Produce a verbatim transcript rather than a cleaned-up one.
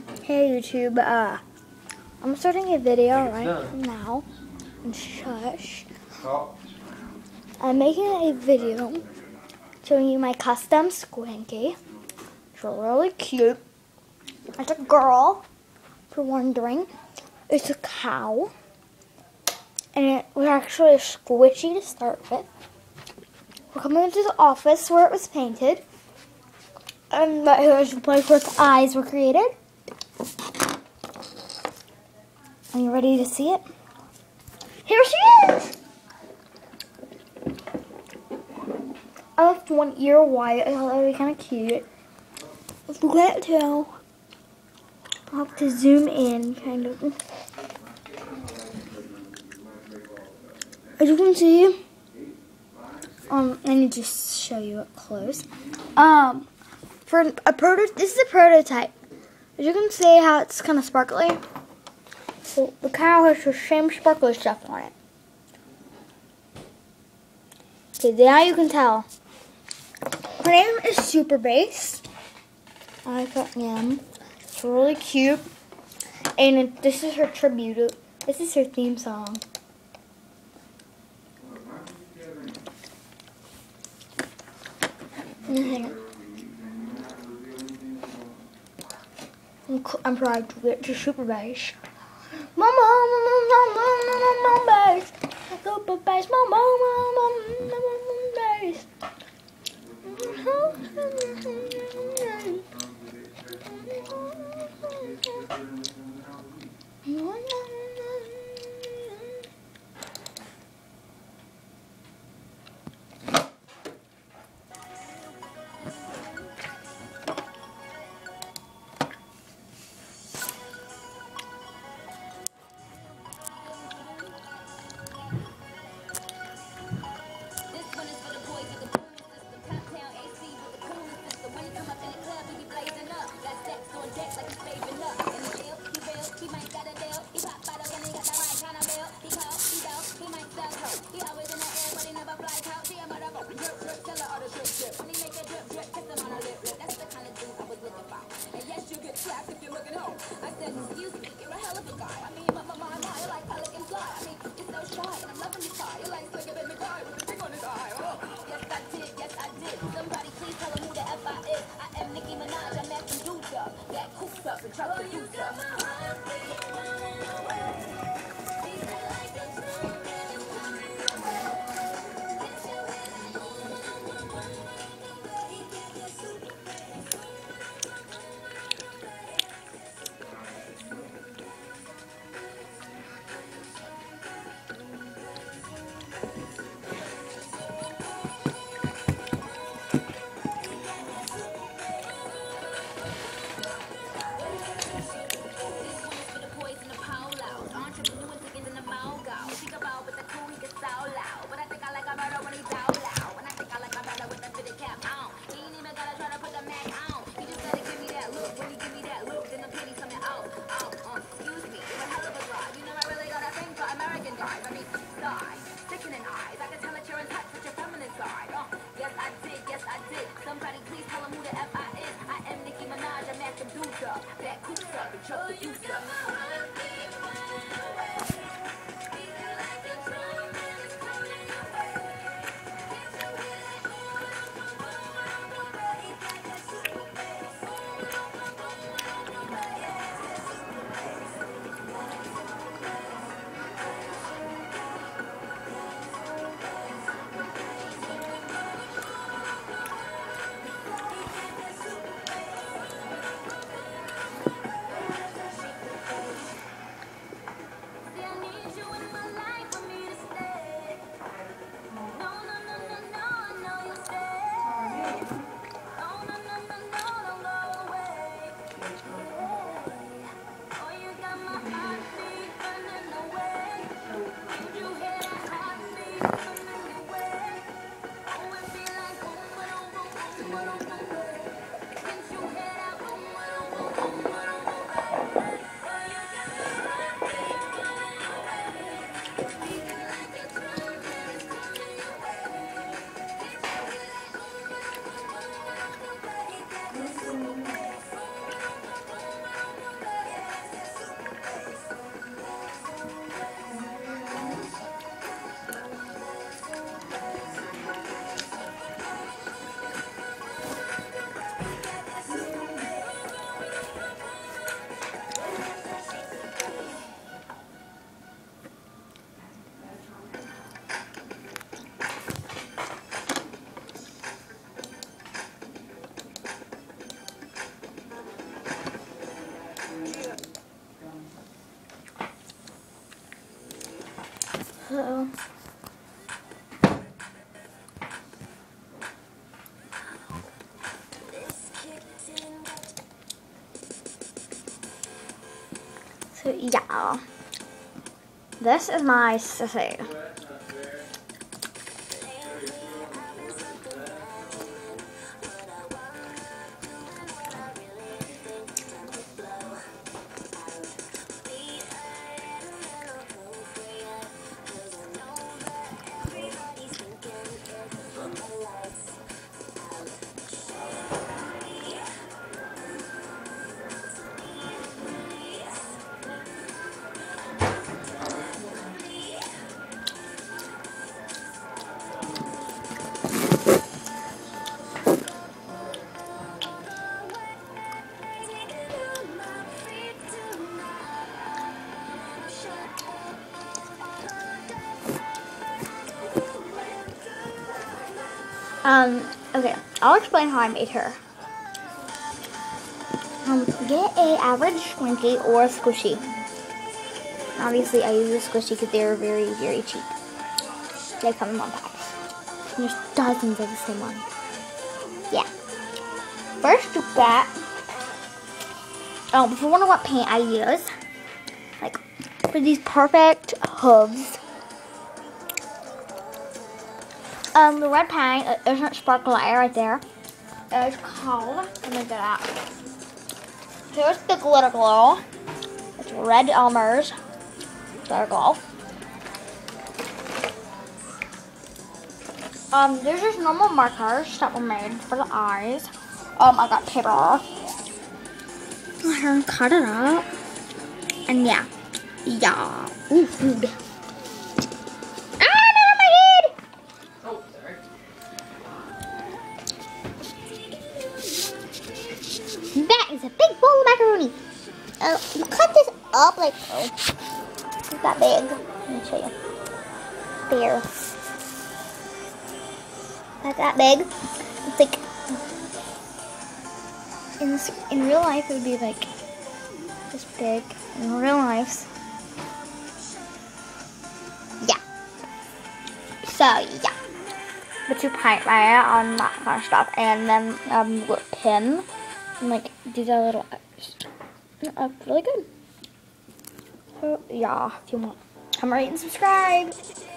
Hey YouTube, uh, I'm starting a video right now. And shush. Stop. I'm making a video showing you my custom Squinky. It's really cute. It's a girl, if you're wondering. It's a cow. And it was actually squishy to start with. We're coming into the office where it was painted. And here's the place where its eyes were created. Are you ready to see it? Here she is! I left one ear white. I thought that would be kind of cute. Look at it too. I'll have to zoom in, kind of. As you can see, um, I need to just show you up close. Um, for a proto, this is a prototype. As you can see, how it's kind of sparkly. So the cow has the same sparkly stuff on it. Okay, now you can tell. Her name is Super Bass. I got him. It's really cute. And this is her tribute. This is her theme song. I'm proud to get to Super Bass. Mama, mama, mama, mama, bass. Super Bass, mama, mama, mama, bass. So. So yeah, this is my sissy. Um, okay, I'll explain how I made her. Um, get a average Twinkie or a Squishy. Obviously, I use a Squishy because they're very, very cheap. They come in one packs. And there's dozens of the same one. Yeah. First, you get, um, if you wonder what paint I use, like, for these perfect hooves, Um, the red paint, it isn't sparkle light right there. It's called, let me get out. Here's the glitter glow. It's Red Elmer's glitter glow. Um, there's just normal markers that were made for the eyes. Um, I got paper. I cut it up. And yeah. Yeah. Ooh, food. That is a big bowl of macaroni. Uh, you cut this up like, oh, it's that big. Let me show you. There. That's that big. It's like, in, in real life it would be like this big. In real life. Yeah. So, yeah. But you paint right on that kind of stuff. And then, um, with pin. And like these are little uh, really good. So yeah, if you want, come rate and subscribe.